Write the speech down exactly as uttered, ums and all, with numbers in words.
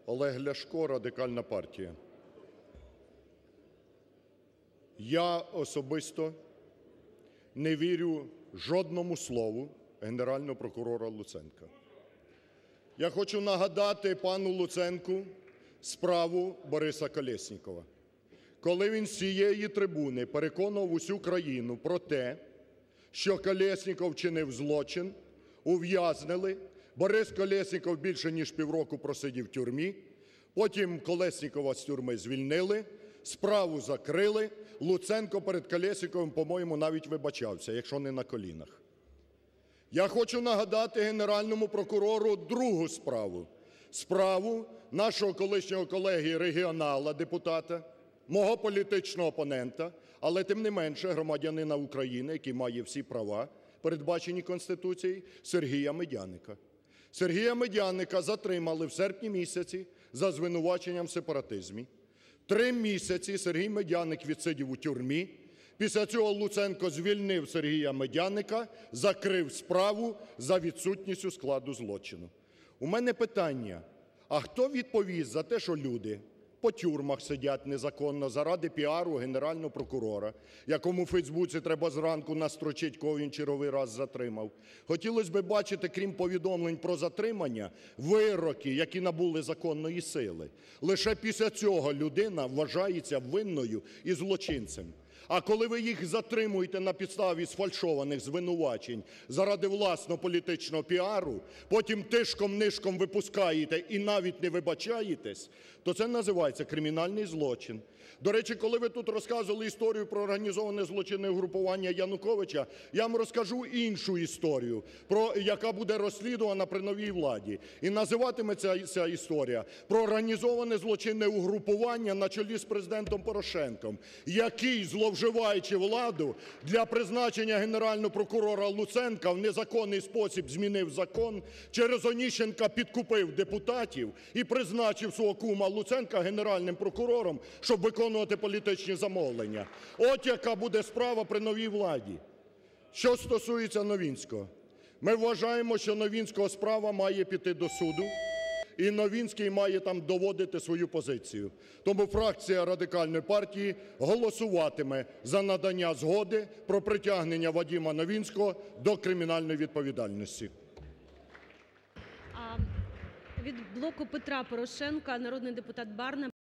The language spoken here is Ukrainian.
Олег Ляшко, Радикальна партія. Я особисто не вірю жодному слову Генерального прокурора Луценка. Я хочу нагадати пану Луценку справу Бориса Колєснікова, коли він з цієї трибуни переконував усю країну про те, що Колєсніков вчинив злочин, ув'язнили, Борис Колєсніков більше ніж півроку просидів в тюрмі, потім Колєснікова з тюрми звільнили, справу закрили, Луценко перед Колєсніковим, по-моєму, навіть вибачався, якщо не на колінах. Я хочу нагадати Генеральному прокурору другу справу, справу нашого колишнього колеги-регіонала, депутата, мого політичного опонента, але тим не менше громадянина України, який має всі права, передбачені Конституцією, Сергія Медяника. Сергія Медяника затримали в серпні місяці за звинуваченням в сепаратизмі. Три місяці Сергій Медяник відсидів у тюрмі. Після цього Луценко звільнив Сергія Медяника, закрив справу за відсутністю складу злочину. У мене питання: а хто відповість за те, що люди по тюрмах сидять незаконно заради піару Генерального прокурора, якому в Фейсбуці треба зранку настрочить, кого він черговий раз затримав? Хотілося б бачити, крім повідомлень про затримання, вироки, які набули законної сили. Лише після цього людина вважається винною і злочинцем. А коли ви їх затримуєте на підставі сфальшованих звинувачень заради власного політичного піару, потім тишком-нишком випускаєте і навіть не вибачаєтесь, то це називається кримінальний злочин. До речі, коли ви тут розказували історію про організоване злочинне угрупування Януковича, я вам розкажу іншу історію, про, яка буде розслідувана при новій владі. І називатиметься ця історія про організоване злочинне угрупування на чолі з Президентом Порошенком, який, зловживаючи владу, для призначення Генерального прокурора Луценка в незаконний спосіб змінив закон, через Оніщенка підкупив депутатів і призначив свого кума Луценка Генеральним прокурором, щоб виконувати політичні замовлення. От яка буде справа при новій владі. Що стосується Новинського. Ми вважаємо, що Новинського справа має піти до суду, і Новинський має там доводити свою позицію. Тому фракція Радикальної партії голосуватиме за надання згоди про притягнення Вадима Новинського до кримінальної відповідальності. Від "Блоку Петра Порошенка" народний депутат Барна.